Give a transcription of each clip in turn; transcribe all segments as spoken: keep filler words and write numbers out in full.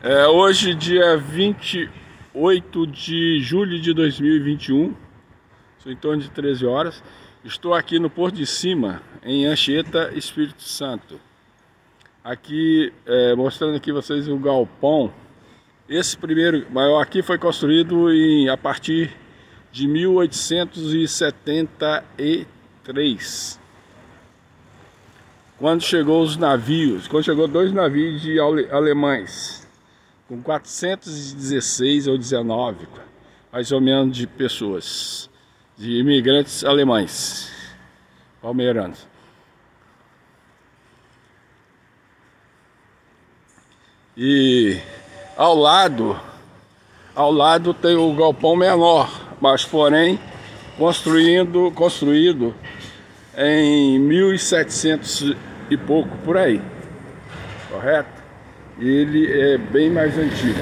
É hoje, dia vinte e oito de julho de dois mil e vinte e um, são em torno de treze horas. Estou aqui no Porto de Cima, em Anchieta, Espírito Santo. Aqui, é, mostrando aqui vocês o galpão. Esse primeiro maior aqui foi construído em, a partir de mil oitocentos e setenta e três. Quando chegou os navios, quando chegou dois navios de ale, alemães, com quatrocentos e dezesseis ou dezenove, mais ou menos, de pessoas, de imigrantes alemães, palmeiranos. E ao lado, ao lado tem o galpão menor, mas porém construindo, construído em mil e setecentos e pouco, por aí, correto? Ele é bem mais antigo.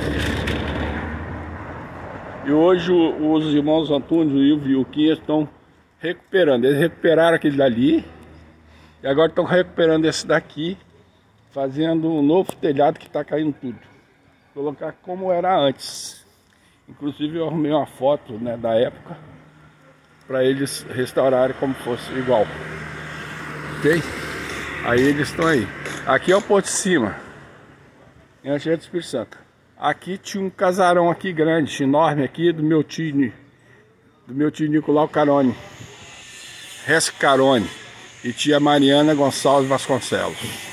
E hoje os irmãos Antônio, o Ilvio e o Quinha estão recuperando. Eles recuperaram aquele dali e agora estão recuperando esse daqui, fazendo um novo telhado que está caindo tudo. Vou colocar como era antes. Inclusive eu arrumei uma foto, né, da época, para eles restaurarem como fosse igual. Ok? Aí eles estão aí. Aqui é o Porto de Cima, em Anchieta do Espírito Santo. Aqui tinha um casarão aqui grande, enorme aqui, do meu tio, do meu tio Nicolau Carone, Resque Carone, e tia Mariana Gonçalves Vasconcelos.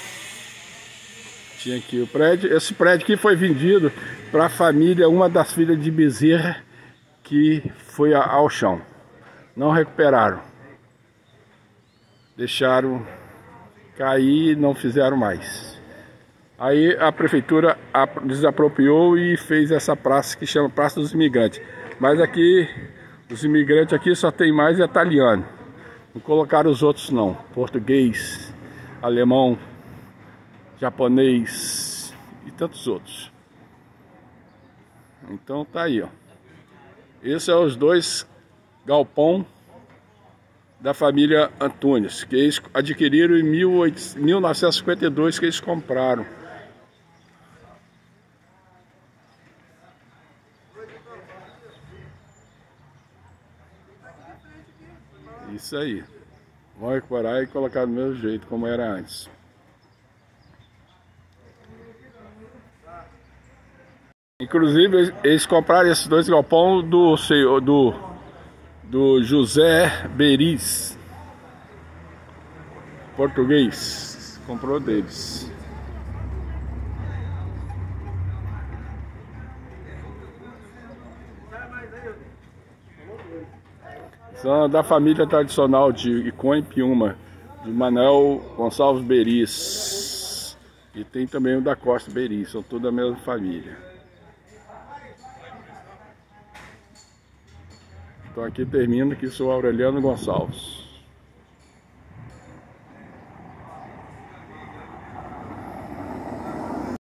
Tinha aqui o prédio. Esse prédio aqui foi vendido para a família, uma das filhas de Bezerra, que foi ao chão. Não recuperaram. Deixaram cair e não fizeram mais. Aí a prefeitura desapropriou e fez essa praça que chama Praça dos Imigrantes. Mas aqui, os imigrantes aqui só tem mais italiano. Não colocaram os outros não. Português, alemão, japonês e tantos outros. Então tá aí, ó. Esses são os dois galpão da família Antunes, que eles adquiriram em mil novecentos e cinquenta e dois, que eles compraram. Isso aí. Vão recuperar e colocar do mesmo jeito como era antes. Inclusive eles compraram esses dois galpões do senhor do do José Beriz, português, comprou deles. São da família tradicional de Icon e Piúma, de Manuel Gonçalves Beriz, e tem também o da Costa Beriz, são toda a mesma família. Então aqui termina, que sou Aureliano Gonçalves.